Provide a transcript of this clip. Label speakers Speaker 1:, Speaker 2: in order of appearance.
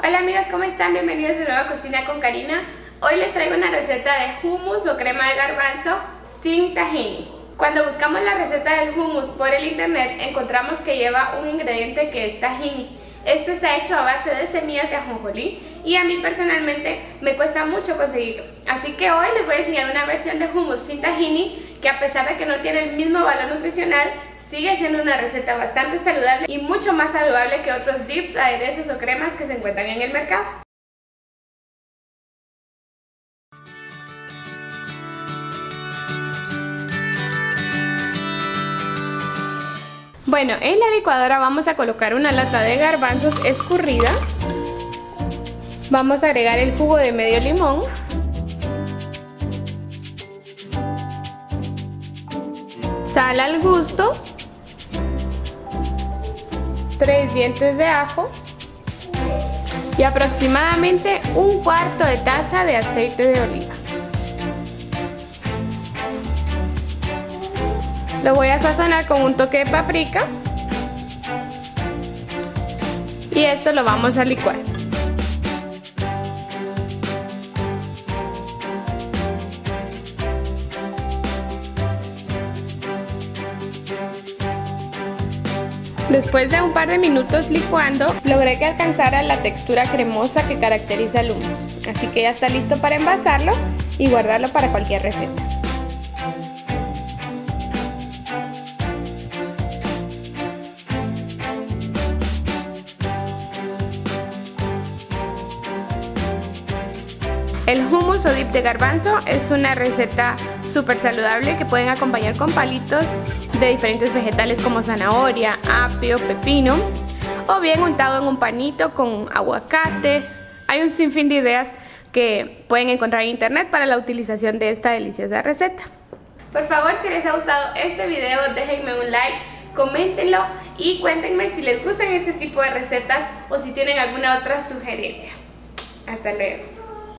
Speaker 1: Hola amigos, ¿cómo están? Bienvenidos de nuevo a Cocina con Karina. Hoy les traigo una receta de hummus o crema de garbanzo sin tahini. Cuando buscamos la receta del hummus por el internet encontramos que lleva un ingrediente que es tahini. Esto está hecho a base de semillas de ajonjolí y a mí personalmente me cuesta mucho conseguirlo. Así que hoy les voy a enseñar una versión de hummus sin tahini que, a pesar de que no tiene el mismo valor nutricional, sigue siendo una receta bastante saludable y mucho más saludable que otros dips, aderezos o cremas que se encuentran en el mercado. Bueno, en la licuadora vamos a colocar una lata de garbanzos escurrida. Vamos a agregar el jugo de medio limón. Sal al gusto. 3 dientes de ajo y aproximadamente un cuarto de taza de aceite de oliva. Lo voy a sazonar con un toque de paprika y esto lo vamos a licuar. Después de un par de minutos licuando, logré que alcanzara la textura cremosa que caracteriza el hummus. Así que ya está listo para envasarlo y guardarlo para cualquier receta. El hummus o dip de garbanzo es una receta súper saludable que pueden acompañar con palitos de diferentes vegetales como zanahoria, apio, pepino, o bien untado en un panito con aguacate. Hay un sinfín de ideas que pueden encontrar en internet para la utilización de esta deliciosa receta. Por favor, si les ha gustado este video, déjenme un like, coméntenlo y cuéntenme si les gustan este tipo de recetas o si tienen alguna otra sugerencia. Hasta luego.